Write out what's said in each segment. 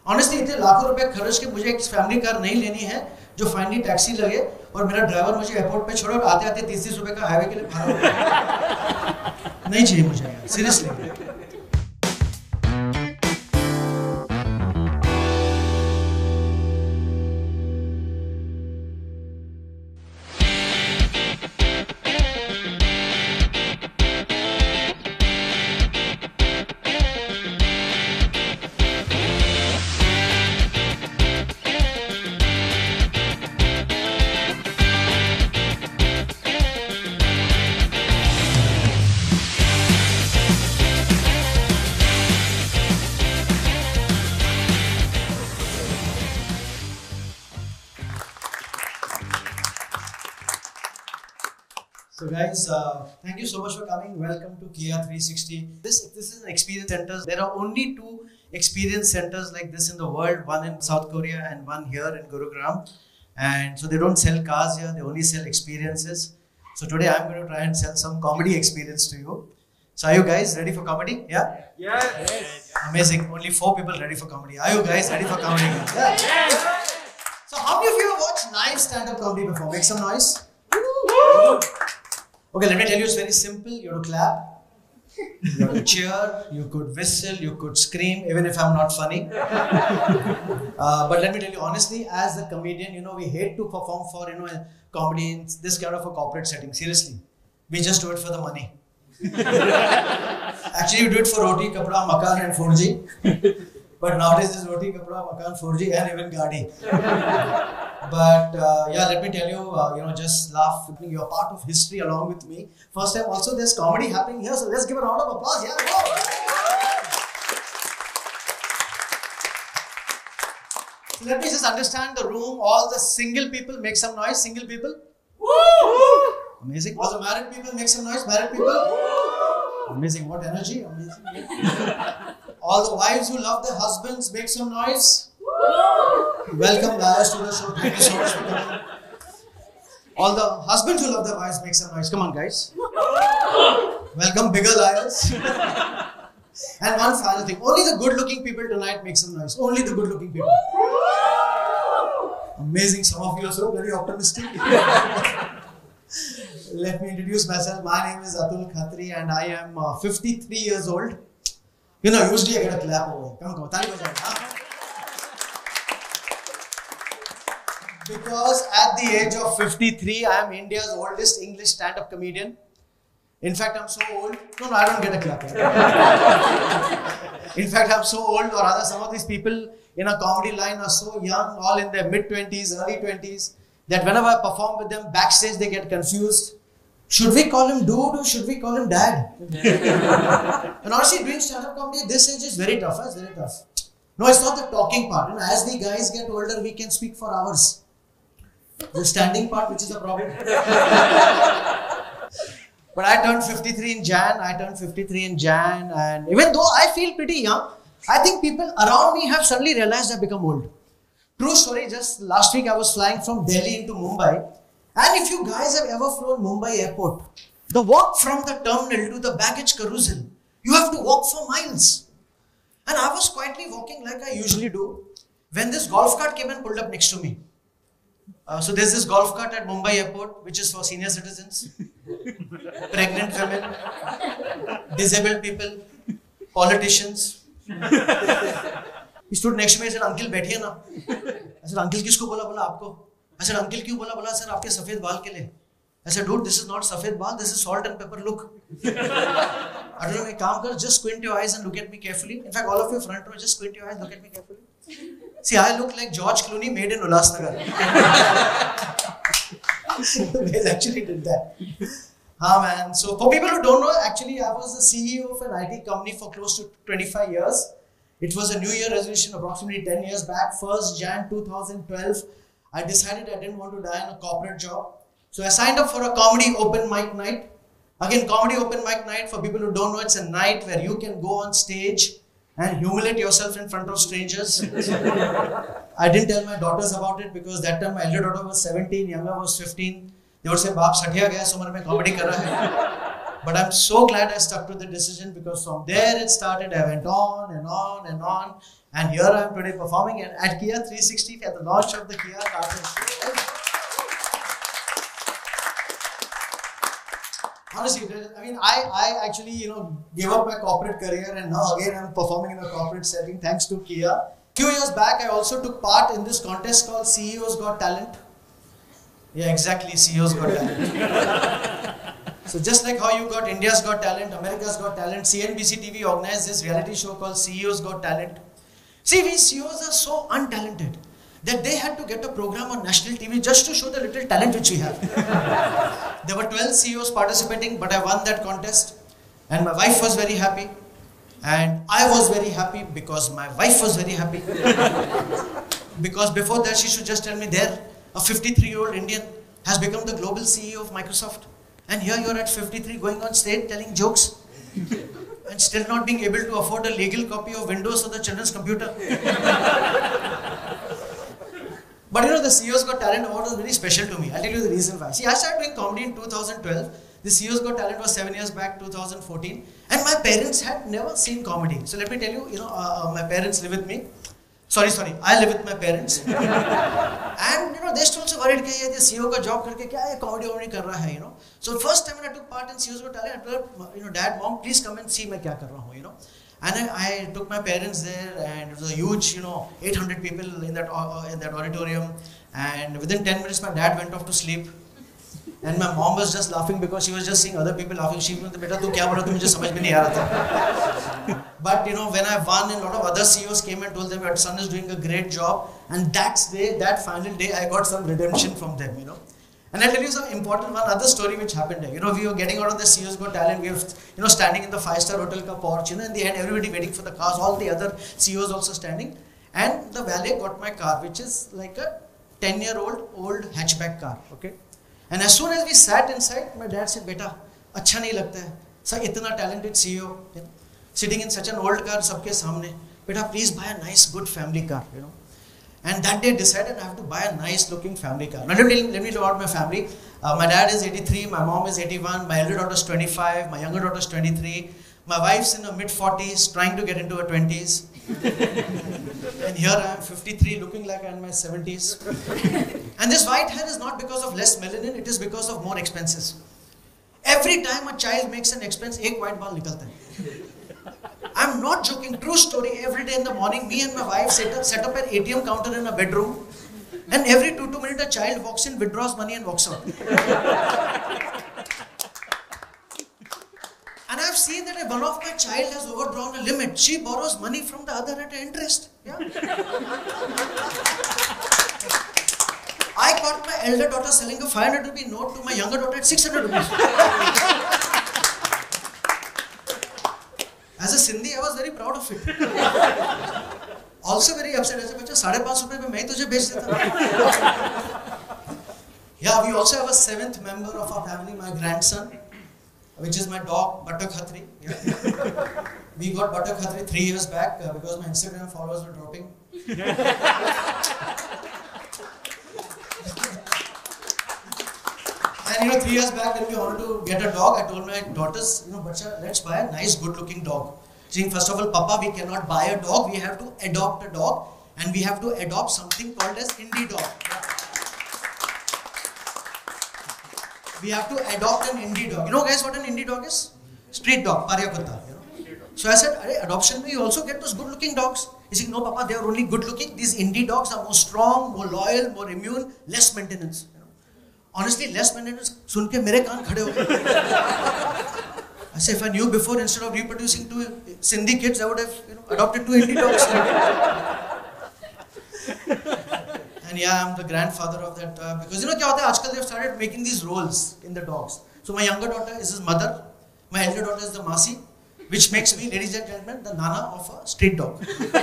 Honestly इतने लाखों रुपए खर्च के मुझे एक फैमिली कार नहीं लेनी है जो फाइनली टैक्सी लगे और मेरा ड्राइवर मुझे एयरपोर्ट पे छोड़े और आते आते 30-30 रुपए का हाईवे के लिए भाड़ा नहीं चाहिए मुझे, seriously. So guys, thank you so much for coming. Welcome to Kia 360. This is an experience center. There are only 2 experience centers like this in the world. One in South Korea and one here in Gurugram. And so they don't sell cars here. They only sell experiences. So today I'm going to try and sell some comedy experience to you. So are you guys ready for comedy? Yeah? Yes. Amazing. Only 4 people ready for comedy. Are you guys ready for comedy? Yeah. Yes. So how many of you have watched live stand-up comedy before? Make some noise. Woo! Okay, let me tell you, it's very simple. You have to clap, you have to cheer, you could whistle, you could scream, even if I'm not funny. But let me tell you honestly, as a comedian, you know, we hate to perform for, you know, comedy in this kind of a corporate setting. Seriously, we just do it for the money. Actually, you do it for roti, kapda, makan and 4G. But nowadays, there's roti, kapda, makan, 4G and even gaadi. But yeah, let me tell you, you know, just laugh. You're part of history along with me. First time also, there's comedy happening here. So let's give a round of applause. Yeah, go. So let me just understand the room. All the single people, make some noise. Single people. Woo! Amazing. All the married people, make some noise. Married people. Woo! Amazing. What energy. Amazing. All the wives who love their husbands, make some noise. Welcome guys to the show. Thank you so much for coming. All the husbands who love their wives, make some noise. Come on guys. Welcome bigger liars. And one final thing. Only the good looking people tonight make some noise. Only the good looking people. Amazing. Some of you are so very optimistic. Let me introduce myself. My name is Atul Khatri and I am 53 years old. You know, usually I get a clap over. Come on, tali bajaye. Because at the age of 53, I am India's oldest English stand-up comedian. In fact, I'm so old. No, I don't get a clap. In fact, I'm so old, or rather some of these people in a comedy line are so young, all in their mid-20s, early 20s, that whenever I perform with them backstage, they get confused. Should we call him dude or should we call him dad? And honestly, doing stand-up comedy at this age is very tough. It's very tough. No, it's not the talking part. You know, as the guys get older, we can speak for hours. The standing part, which is a problem. But I turned 53 in Jan. And even though I feel pretty young, I think people around me have suddenly realized I've become old. True story, just last week I was flying from Delhi into Mumbai. And if you guys have ever flown Mumbai airport, the walk from the terminal to the baggage carousel, you have to walk for miles. And I was quietly walking like I usually do, when this golf cart came and pulled up next to me. So there's this golf cart at Mumbai airport, which is for senior citizens, pregnant women, disabled people, politicians. He stood next to me and said, "Uncle, बैठिए ना." I said, "Uncle, किसको बोला आपको?" I said, "Uncle, क्यों बोला sir आपके सफेद बाल के लिए?" I said, "Dude, this is not सफेद बाल, this is salt and pepper. Look." I don't know, एक काम कर, just squint your eyes and look at me carefully. In fact, all of you front row, just squint your eyes, look at me carefully. See, I look like George Clooney made in Ulhasnagar. They actually did that. Man. So for people who don't know, actually I was the CEO of an IT company for close to 25 years. It was a New Year resolution approximately 10 years back. 1st Jan 2012, I decided I didn't want to die in a corporate job. So I signed up for a comedy open mic night. Again, comedy open mic night, for people who don't know, it's a night where you can go on stage and humiliate yourself in front of strangers. I didn't tell my daughters about it because that time my elder daughter was 17, younger was 15. They would say, "Baap, satya gaya, so mein comedy kar raha hai." But I'm so glad I stuck to the decision, because from there it started. I went on and on and on. And here I am today performing at Kia 360 at the launch of the Kia Carnival. Honestly, I mean, I actually, gave up my corporate career, and now again I'm performing in a corporate setting thanks to Kia. A few years back, I also took part in this contest called CEO's Got Talent. Yeah, exactly, CEO's Got Talent. So just like how you got India's Got Talent, America's Got Talent, CNBC TV organized this reality show called CEO's Got Talent. See, we CEOs are so untalented that they had to get a program on national TV just to show the little talent which we have. There were 12 CEOs participating, but I won that contest. And my wife was very happy. And I was very happy because my wife was very happy. Because before that, she should just tell me there, a 53-year-old Indian has become the global CEO of Microsoft. And here you are at 53 going on stage telling jokes and still not being able to afford a legal copy of Windows for the children's computer. But the CEO's Got Talent award was very special to me. I'll tell you the reason why. See, I started doing comedy in 2012. The CEO's Got Talent was 7 years back, 2014. And my parents had never seen comedy. So let me tell you, my parents live with me. Sorry, I live with my parents. And they still also worried that the CEO का job करके क्या है comedy कर रहा है, So first time when I took part in CEO's Got Talent, I told Dad, Mom, please come and see मैं क्या कर रहा हूँ, And I took my parents there, and it was a huge, 800 people in that auditorium. And within 10 minutes, my dad went off to sleep. And my mom was just laughing because she was just seeing other people laughing. She was like, "Beta, tu kya bola? Tu mujhe samajh mein nahi aa raha tha." But when I won, and a lot of other CEOs came and told them, "Your son is doing a great job." And that final day, I got some redemption from them, And I'll tell you some important one other story which happened there. We were getting out of the CEO's Got Talent. We were, standing in the 5-star hotel ka porch. In the end, everybody waiting for the cars. All the other CEOs also standing. And the valet got my car, which is like a 10-year-old hatchback car. Okay. And as soon as we sat inside, my dad said, "Beta, अच्छा नहीं लगता है. Sir, इतना talented CEO, sitting in such an old car, सबके सामने. Beta, please buy a nice, good family car, And that day decided I have to buy a nice looking family car. Now let me tell you about my family. My dad is 83, my mom is 81, my elder daughter is 25, my younger daughter is 23. My wife's in her mid-40s, trying to get into her 20s. And here I am, 53, looking like I'm in my 70s. And this white hair is not because of less melanin, it is because of more expenses. Every time a child makes an expense, एक white ball निकलता है. I'm not joking, true story. Every day in the morning, me and my wife set up an ATM counter in a bedroom, and every 2 minutes a child walks in, withdraws money and walks out. And I've seen that if one of my child has overdrawn a limit, she borrows money from the other at interest. Yeah. I caught my elder daughter selling a 500 rupee note to my younger daughter at 600 rupees. As a Sindhi, I was very proud of it. Also very upset. I said, "Bacha, 550 rupees mein main tujhe bech deta." Yeah, we also have a 7th member of our family, my grandson, which is my dog, Butter Khatri. Yeah. We got Butter Khatri 3 years back because my Instagram followers were dropping. And 3 years back when we wanted to get a dog, I told my daughters, "Bacha, let's buy a nice good looking dog." Saying, first of all, "Papa, we cannot buy a dog, we have to adopt a dog, and we have to adopt something called as indie dog." We have to adopt an indie dog. Guys, what an indie dog is? Street dog, Pariya Kutta. So I said, adoption, you also get those good looking dogs. He said, "No, Papa, they are only good looking. These indie dogs are more strong, more loyal, more immune, less maintenance." Honestly, less maintenance, सुन के मेरे कान खड़े हो गए. I say, if I knew before, instead of reproducing 2 Sindhi kids, I would have adopted 2 indie dogs. And yeah, I'm the grandfather of that. Because क्या होता है आजकल they've started making these roles in the dogs. So my younger daughter is his mother, my elder daughter is the Masi, which makes me, ladies and gentlemen, the Nana of a street dog.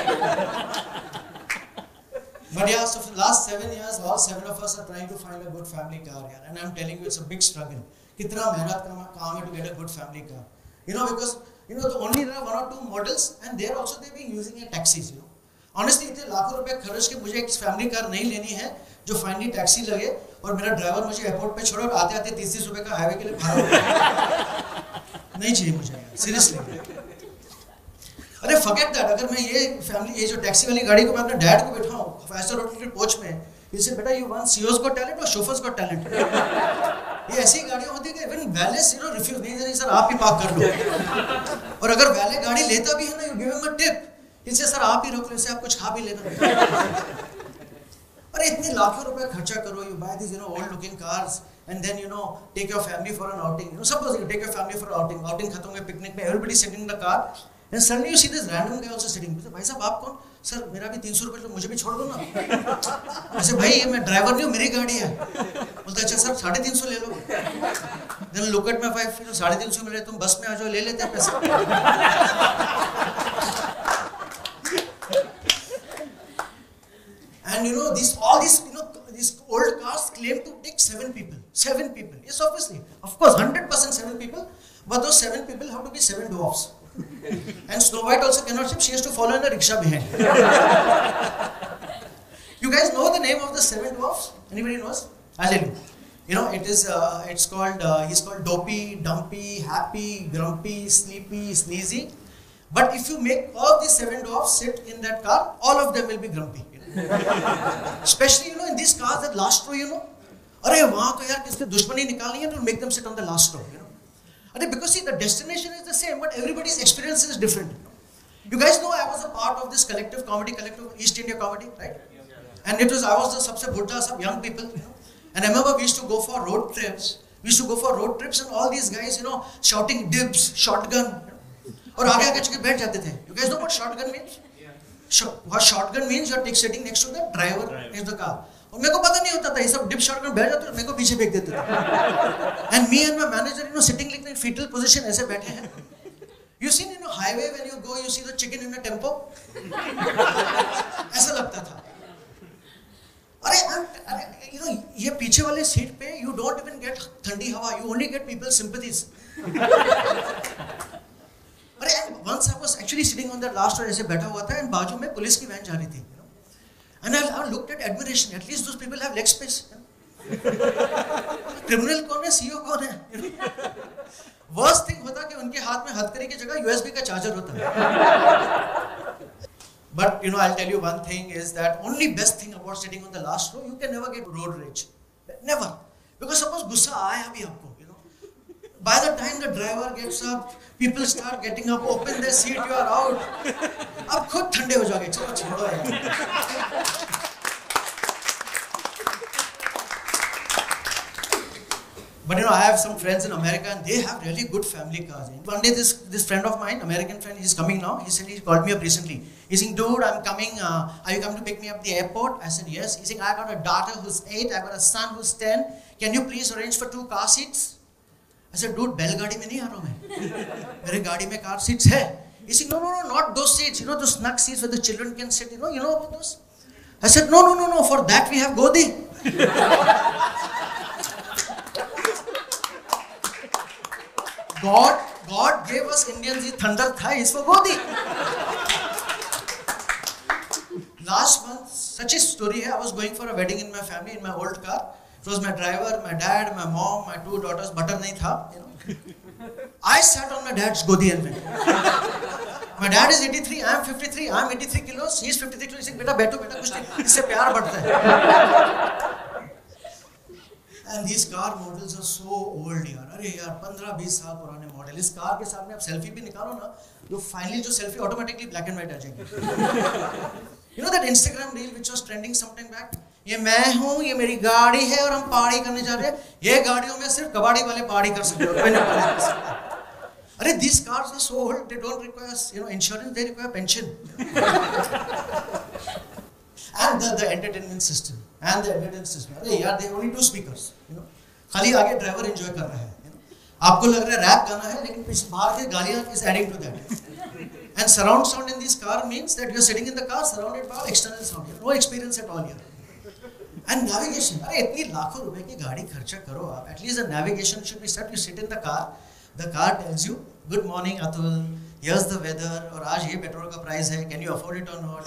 But yeah, so for the last 7 years, all 7 of us are trying to find a good family car here. And I'm telling you, it's a big struggle. Kitna mehnat ka kaam hai to get a good family car. Because, only there are 1 or 2 models, and they're also they've been using a taxis, Honestly, इतने लाखों रुपए खर्च के मुझे एक family car नहीं लेनी है, जो फाइनली टैक्सी लगे, और मेरा ड्राइवर मुझे एयरपोर्ट पे छोड़े और आते-आते 30-30 रुपए का हाईवे के लिए भाड़ा नहीं चाहिए मुझे सीरियसली। अरे फॉरगेट दैट, अगर मैं ये फैमिली, ये जो टैक्सी वाली गाड़ी को मैं अपने डैड को बैठाऊं 5 स्टार होटल के कोच में, ये बेटा you want CEOs got talent और शोफर्स गॉट टैलेंट। ये ऐसी गाड़ियां होती है कि इवन वैलेस रिफ्यूज नहीं सर आप ही पार्क कर लो, और अगर वैले गाड़ी लेता भी है ना, you give him a tip, इससे सर आप ही रोक लो, इससे आप कुछ खा भी लेना। अरे इतने लाखों रुपए खर्चा करो, you buy this old looking cars and then take your family for an outing. Suppose you take your family for an outing खत्म हुए पिकनिक में, everybody sitting in the car and suddenly you see this random guy also sitting. भाई साहब आप कौन? Sir मेरा भी 300 रुपए, तो मुझे भी छोड़ दो ना। ऐसे भाई ये मैं ड्राइवर नहीं हूँ, मेरी गाड़ी है। बोलता अच्छा सर 350 ले लो। Then look at my wife, 350 मिल रहे, तुम बस में आ जाओ, ले लेते हैं पैसे। And all these these old cars claim to take 7 people. 7 people. Yes, obviously. Of course, 100% 7 people. But those 7 people have to be 7 dwarfs. And Snow White also cannot ship. She has to follow in the rickshaw behind. You guys know the name of the 7 dwarfs? Anybody knows? I'll tell you. It's called, he's called Dopey, Dumpy, Happy, Grumpy, Sleepy, Sneezy. But if you make all these 7 dwarfs sit in that car, all of them will be grumpy. Especially in these cars that last row, अरे वहाँ तो यार किसके दुश्मनी निकालनी है, to make them sit on the last row, अरे because see the destination is the same, but everybody's experience is different. You guys know I was a part of this comedy collective, East India Comedy, right? And I was the सबसे बुढ़ा सब young people, and I remember we used to go for road trips. And all these guys, shouting dibs, shotgun, और आगे आगे चुके बैठ जाते थे. You guys know what shotgun means? What shotgun means? You're sitting next to the driver in the car. और मेरे को पता नहीं होता था, ये सब डिप शॉटगन बैठ जाते थे, मेरे को पीछे फेंक देते थे. And me and my manager, sitting like in fetal position ऐसे बैठे हैं. You seen highway when you go, you see the chicken in a tempo. ऐसा लगता था. अरे ये पीछे वाले सीट पे you don't even get ठंडी हवा, you only get people's sympathies. अरे once I was actually sitting on the last row ऐसे बैठा हुआ था, and बाजू में पुलिस की वैन जा रही थी, and I looked at admiration. At least those people have leg space. Criminal कौन है, CEO कौन है? Worst thing होता कि उनके हाथ में हथकड़ी की जगह USB का चार्जर होता है. But I'll tell you one thing is that only best thing about sitting on the last row, you can never get road rage, never, because suppose गुस्सा आया भी आपको, by the time the driver gets up, people start getting up, open their seat, you are out. अब खुद ठंडे हो जाओगे, चलो छोड़ो यार. But I have some friends in America and they have really good family cars. One day this friend of mine, American friend, he's coming now. He called me up recently. He's saying, dude, I'm coming. Are you coming to pick me up at the airport? I said, yes. He's saying, I got a daughter who's 8. I got a son who's 10. Can you please arrange for 2 car seats? I said, dude, बैलगाड़ी में नहीं आ रहा हूँ मैं. मेरे गाड़ी में car seats है. He said, no, not those seats. Those snug seats where the children can sit. You know about those? I said, no. For that we have Godi. God gave us Indians these thunder thighs for Godi. Last month, such a story hai. I was going for a wedding in my family in my old car. It was my driver, my dad, my mom, my 2 daughters. Butter nahi tha. I sat on my dad's Godi and went. My dad is 83, I am 53, I am 83 kilos, he is 53 kilos. He said, beta kuch nahi, isse pyar badhta hai. And these car models are so old yaar. अरे यार 15-20 साल पुराने model. इस car के सामने आप selfie भी निकालो ना, तो फाइनली जो selfie automatically black and white आ जाएगी. That Instagram reel which was trending sometime back? ये मैं हूँ, ये मेरी गाड़ी है और हम पहाड़ी करने जा रहे हैं. ये गाड़ियों में सिर्फ कबाड़ी वाले पहाड़ी कर सकते हो. अरे these cars are so old, they don't require insurance, they require pension. And the entertainment system. अरे यार they only 2 speakers. खाली आगे ड्राइवर एंजॉय कर रहा है. आपको लग रहा है रैप गाना है, लेकिन बाहर के गालियाँ is adding to that. And surround sound in this car means that you are sitting in the car surrounded by external sound. No experience at all here. And navigation. अरे इतनी लाखों रुपए की गाड़ी खर्चा करो आप. At least the navigation should be set. You sit in the car tells you, good morning Atul, here's the weather, और आज ये पेट्रोल का प्राइस है, can you afford it or not?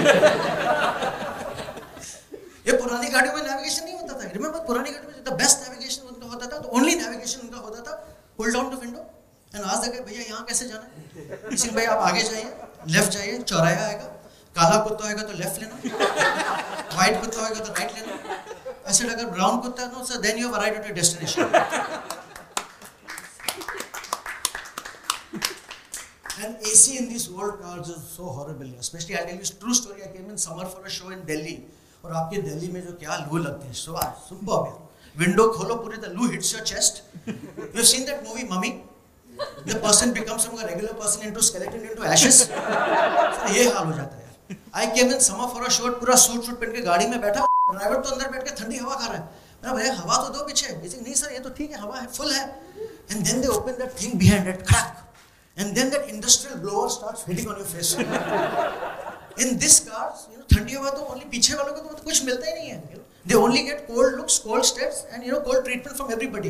ये पुरानी गाड़ियों में navigation नहीं होता था. Remember पुरानी गाड़ी में the best navigation उनका होता था, the only navigation उनका होता था, pull down the window and आज तक भैया यहाँ कैसे जाना है? सिंह भाई आप आगे जाइए, लेफ्ट जाइए, चौराहा आएगा, काला कुत्ता आएगा तो लेफ्ट लेना, व्हाइट कुत्ता आएगा तो राइट लेना, ऐसे अगर ब्राउन कुत्ता है no sir then you have arrived at your destination. And AC in these old cars is so horrible. Especially I'll tell you a true story. I came in summer for a show in Delhi. और आपके दिल्ली में जो क्या लू लगती है, सुबह में विंडो खोलो पूरी तरह लू hits your chest. You have seen that movie Mummy? The person becomes from a regular person into skeleton into ashes. So ये हाल हो जाता है यार. I came in summer for a show, पूरा सूट पहन के गाड़ी में बैठा, ड्राइवर तो अंदर बैठ के ठंडी हवा खा रहा है. मैंने भैया हवा तो दो पीछे. नहीं सर ये तो ठीक है, हवा है, फुल है. And then they open that thing behind it, crack. And then that industrial blower starts hitting on your face. In this cars, ठंडी हवा तो only पीछे वालों को तो कुछ मिलता ही नहीं है. They only get cold looks, cold stares, and cold treatment from everybody.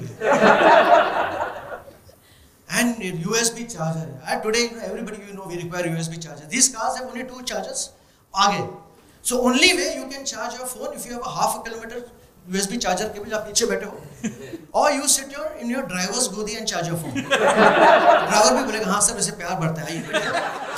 And USB charger. Today, everybody we require USB charger. These cars have only 2 chargers. आगे. So only way you can charge your phone if you have a half a kilometer USB charger cable आप पीछे बैठे हो, or you sit in your driver's गोदी and charge your phone. Driver भी बोलेगा हाँ sir वैसे प्यार बढ़ता है, आइए.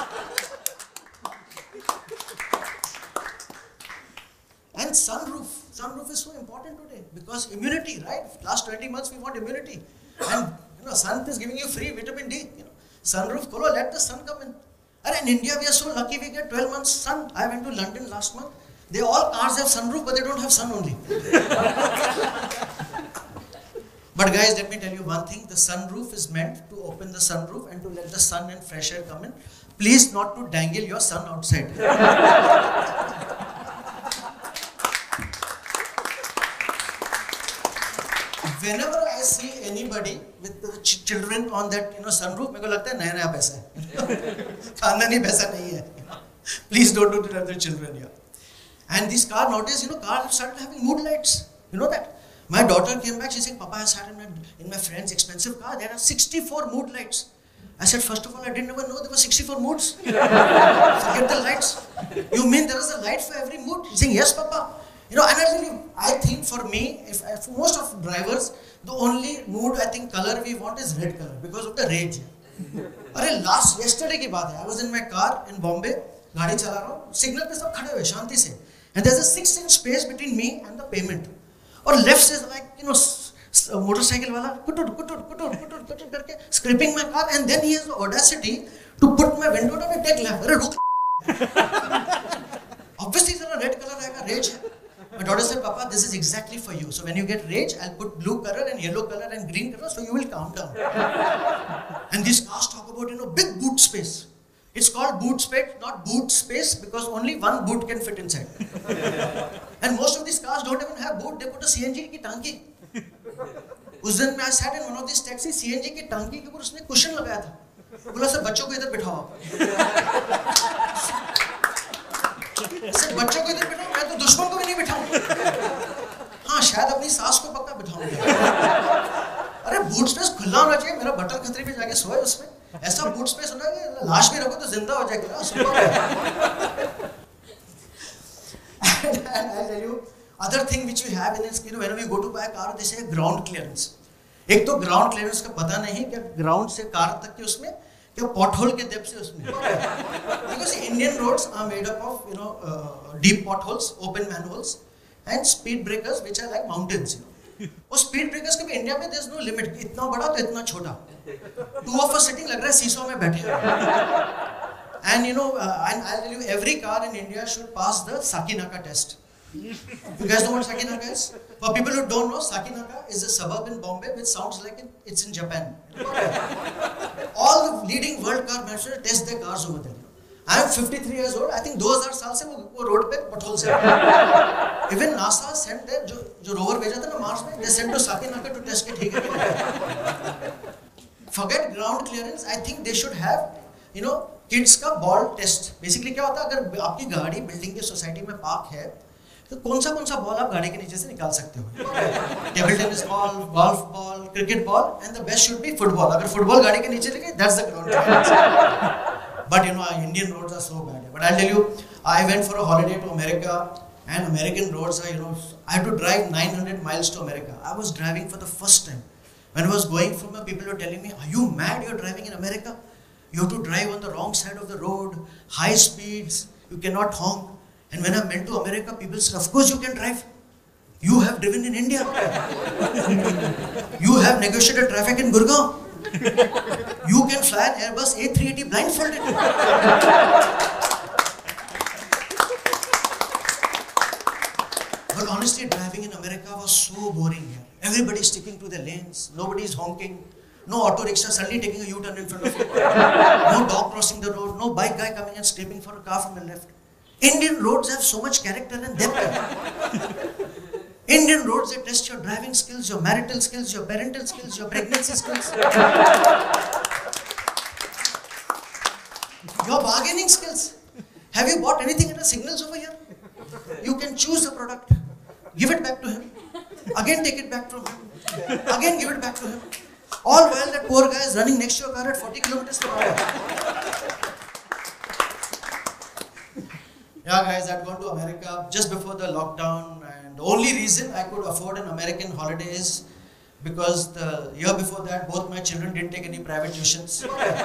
And sunroof is so important today because immunity, right? Last 20 months we want immunity, and sun is giving you free vitamin D. Sunroof खोलो, let the sun come in. And in India we are so lucky we get 12 months sun. I went to London last month. They all cars have sunroof, but they don't have sun only. But guys, let me tell you one thing. The sunroof is meant to open the sunroof and to let the sun and fresh air come in. Please not to dangle your son outside. Whenever I see anybody with the children on that sunroof, मेरे को लगता है नया पैसा है. खानदानी पैसा नहीं है. Please don't do that to the children here. And this car nowadays, cars have started having mood lights. You know that? My daughter came back. She said, "Papa, I sat in my friend's expensive car. There are 64 mood lights." I said, "First of all, I didn't even know there were 64 moods. Forget the lights. You mean there is a light for every mood?" She's saying, "Yes, Papa." And I tell you, I think for me, for most of drivers, the only mood color we want is red color because of the range. अरे yesterday की बात है. I was in my car in Bombay. गाड़ी चला रहा हूँ, signal पे सब खड़े हुए शांति से, and there's a 6-inch space between me and the pavement. और left से like मोटरसाइकिल वाला कुटुर करके scraping my car, and then he has the audacity to put my window down and take left. अरे रुक. Obviously जरा red color आएगा, rage है. My daughter said, "Papa, this is exactly for you. So when you get rage, I'll put blue color and yellow color and green color, so you will calm down." And these cars talk about big boot space. It's called boot space, not boot space, because only one boot can fit inside. And most of these cars don't even have boot. They put a CNG की टांकी. उस दिन I sat in one of these taxis, CNG की टांकी के ऊपर उसने cushion लगाया था. बोला सर बच्चों को इधर बिठाओ. सर बच्चों को इधर बिठाओ, मैं तो दुश्मन को भी नहीं बिठाऊंगा. हाँ शायद अपनी सास को पक्का बिठाऊंगा. अरे बूट स्पेस खुला होना चाहिए. मेरा बटल खतरे पे जाके सोए उसमें. ऐसा बूट स्पेस होना है लाश भी रखो तो जिंदा हो जाएगा. And I'll tell you other thing which we have in this, whenever we go to buy a car, they say ground clearance. एक तो ground clearance का पता नहीं क्या ground से कार तक के उसमें क्या pothole के depth से उसमें. Because Indian roads are made up of deep potholes, open manholes, and speed breakers which are like mountains. और स्पीड ब्रेकर्स के भी इंडिया में there's no limit. इतना बड़ा तो इतना छोटा. 2 of us sitting लग रहा है सीसो में बैठे. And and I'll tell you, every car in India should pass the Sakinaka test. You guys know what Sakinaka is? For people who don't know, Sakinaka is a suburb in Bombay which sounds like it's in Japan. All the leading world car manufacturers test their cars over there. I am 53 years old. I think 2000 साल से वो road पे पटहोल से. Even NASA sent their जो rover भेजा था ना Mars में, they sent to Sakinaka to test के ठीक है कि नहीं. Forget ground clearance. I think they should have kids का ball test. Basically क्या होता है, अगर आपकी गाड़ी बिल्डिंग के सोसाइटी में पार्क है तो कौन सा बॉल आप गाड़ी के नीचे से निकाल सकते हो. Table tennis ball, golf ball, cricket ball, and the best should be football. अगर फुटबॉल गाड़ी के नीचे लगे, that's the ground clearance. But Indian roads are so bad. But I'll tell you, I went for a holiday to America, and American roads are, I had to drive 900 miles to America. I was driving for the first time. When I was going from here, people were telling me, are you mad, you're driving in America? You have to drive on the wrong side of the road, high speeds, you cannot honk. And when I went to America, people said, of course you can drive. You have driven in India. You have negotiated traffic in Gurgaon. You can fly an Airbus A380 blindfolded. But honestly, driving in America was so boring here. Everybody is sticking to their lanes. Nobody is honking. No auto rickshaw suddenly taking a U-turn in front of you. No dog crossing the road. No bike guy coming and scraping for a car from the left. Indian roads have so much character and depth. Indian roads, they test your driving skills, your marital skills, your parental skills, your pregnancy skills. Your bargaining skills. Have you bought anything at a Signals over here? You can choose the product, give it back to him, again take it back from him, again give it back to him. All while that poor guy is running next to your car at 40 kilometers per hour. Yeah guys, I'd gone to America just before the lockdown, and the only reason I could afford an American holiday is because the year before that both my children didn't take any private tuitions.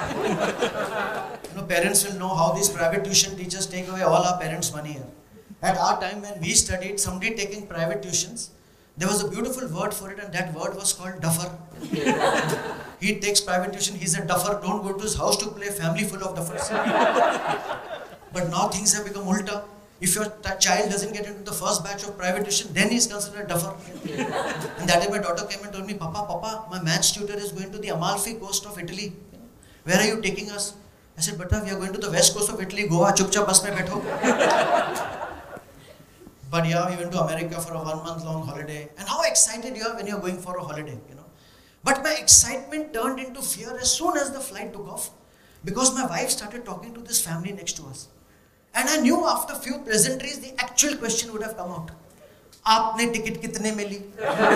Parents will know how these private tuition teachers take away all our parents' money here. At our time when we studied, somebody taking private tuitions, there was a beautiful word for it, and that word was called duffer. He takes private tuition, he's a duffer, don't go to his house to play, family full of duffers. But now things have become ulta. If your child doesn't get into the first batch of private tuition, then he's considered a duffer. And that day my daughter came and told me, Papa, my maths tutor is going to the Amalfi coast of Italy. Where are you taking us? I said, Bata, we are going to the west coast of Italy, Goa, chupchap bus mein baitho. But yeah, we went to America for a 1 month long holiday. And how excited you are when you are going for a holiday, But my excitement turned into fear as soon as the flight took off, because my wife started talking to this family next to us. And I knew after few pleasantries, the actual question would have come out. Aapne ticket kitne mein li?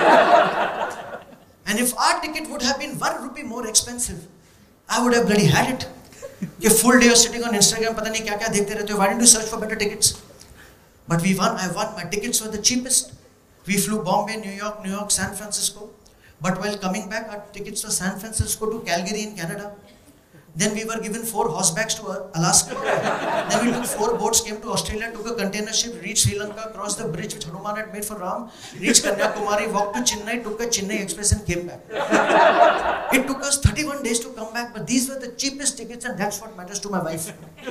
And if our ticket would have been 1 rupee more expensive, I would have bloody had it. A full day of sitting on Instagram, pata nahi kya kya dekhte rehte ho. Why didn't you search for better tickets? But we won, I won. My tickets were the cheapest. We flew Bombay, New York, San Francisco. But while coming back, our tickets were San Francisco to Calgary in Canada. Then we were given 4 horsebacks to Alaska. Then we took 4 boats, came to Australia, took a container ship, reached Sri Lanka, crossed the bridge which Hanuman had made for Ram, reached Kanyakumari, walked to Chennai, took a Chennai Express and came back. It took us 31 days to come back, but these were the cheapest tickets, and that's what matters to my wife.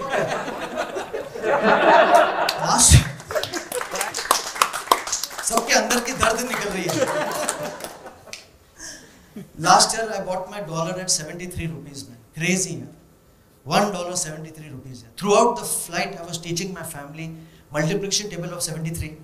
सबके अंदर की दर्द निकल रही है. Last year I bought my dollar at 73 rupees, man. Crazy, man. $1.73. Throughout the flight, I was teaching my family multiplication table of 73.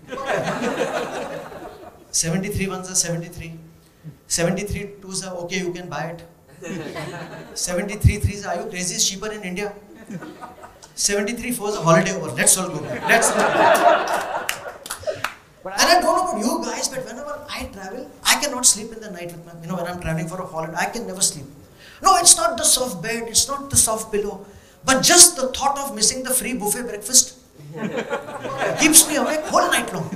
73 ones are 73. 73 twos are okay, you can buy it. 73 threes, are you crazy? It's cheaper in India. 73 fours, a holiday over. Let's all go back. Let's go. And I don't know about you guys, but whenever I travel, I cannot sleep in the night with my, when I'm traveling for a holiday, I can never sleep. No, it's not the soft bed, it's not the soft pillow, but just the thought of missing the free buffet breakfast keeps me awake whole night long.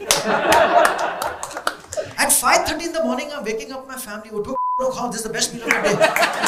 At 5:30 in the morning, I'm waking up my family. Oh, this is the best meal of the day.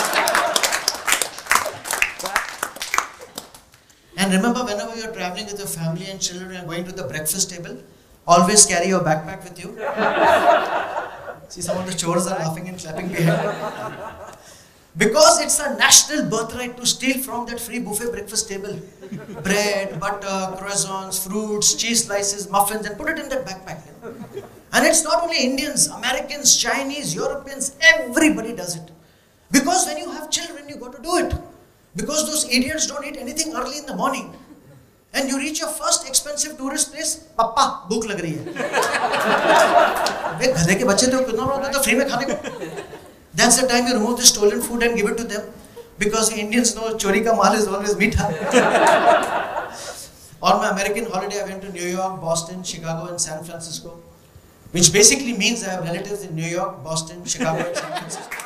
And remember, whenever you're traveling with your family and children and going to the breakfast table, always carry your backpack with you. See, some of the chores are laughing and clapping behind. Because it's a national birthright to steal from that free buffet breakfast table. Bread, butter, croissants, fruits, cheese slices, muffins, and put it in that backpack. And it's not only Indians, Americans, Chinese, Europeans, everybody does it. Because when you have children, you got to do it. Because those idiots don't eat anything early in the morning. And you reach your first expensive tourist place, Papa, bhook lag rahi hai. Ve gadhe ke bacche to kitna bada to free mein khane ko. That's the time you remove the stolen food and give it to them, because the Indians know chori ka maal is always meetha. On my American holiday, I went to New York, Boston, Chicago, and San Francisco, which basically means I have relatives in New York, Boston, Chicago, and San Francisco.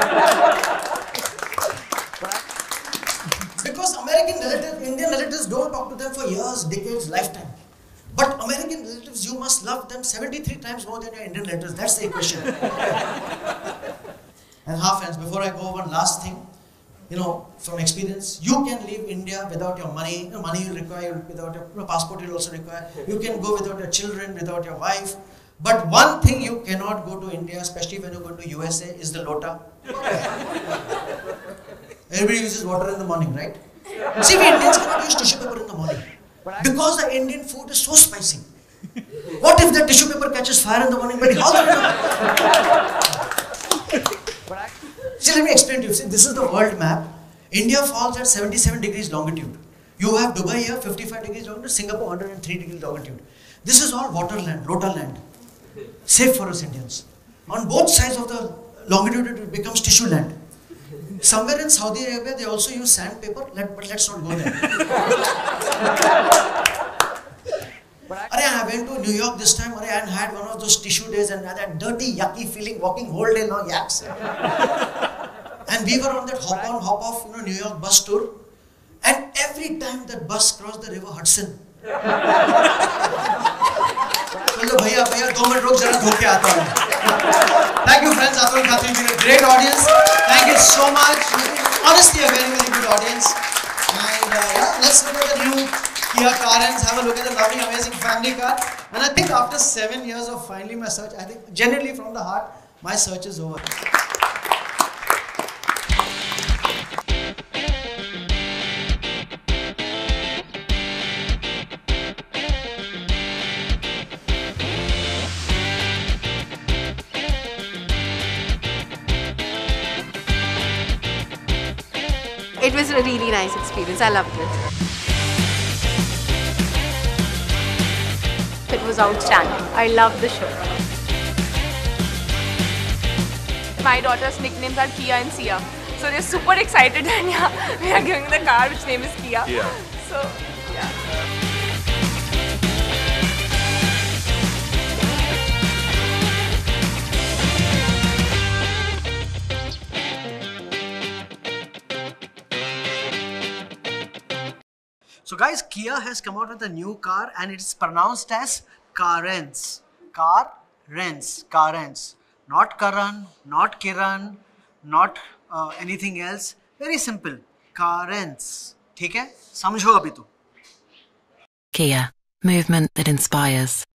Because Indian relatives don't talk to them for years, decades, lifetime. But American relatives, you must love them 73 times more than your Indian relatives. That's the equation. And half friends, before I go, one last thing. You know, from experience, you can leave India without your money. You know, money you require, without your passport you'll also require. You can go without your children, without your wife. But one thing you cannot go to India, especially when you go to USA, is the lota. Everybody uses water in the morning, right? See, we Indians cannot use tissue paper in the morning because the Indian food is so spicy. What if the tissue paper catches fire in the morning? But how do you know? See, let me explain to you. See, this is the world map. India falls at 77 degrees longitude. You have Dubai here, 55 degrees longitude, Singapore 103 degrees longitude. This is all water land, lota land. Safe for us Indians. On both sides of the longitude, it becomes tissue land. Somewhere in Saudi Arabia, they also use sandpaper, but let's not go there. I went to New York this time, and had one of those tissue days, and that dirty, yucky feeling, walking whole day long, yaks. And we were on that hop on, hop off, New York bus tour, and every time that bus crossed the river Hudson, भैया 2 minute रुक जरा धो के आता हूँ. Thank you friends, Atul and Khatri, been a great audience. Thank you so much. Honestly, a very good audience. And yeah, let's look at the new Kia Carens. Have a look at the lovely, amazing family car. And I think after 7 years of finally my search, I think genuinely from the heart, my search is over. It was a really nice experience. I loved it. It was outstanding. I loved the show. My daughter's nicknames are Kia and Sia. So they're super excited and yeah, we are giving the car which name is Kia. Yeah. So, yeah. So guys, Kia has come out with a new car and it's pronounced as Carens. Carens. Not Karan, not Kiran, not anything else. Very simple. Carens. ठीक है? समझो अभी तो. Kia. Movement that inspires.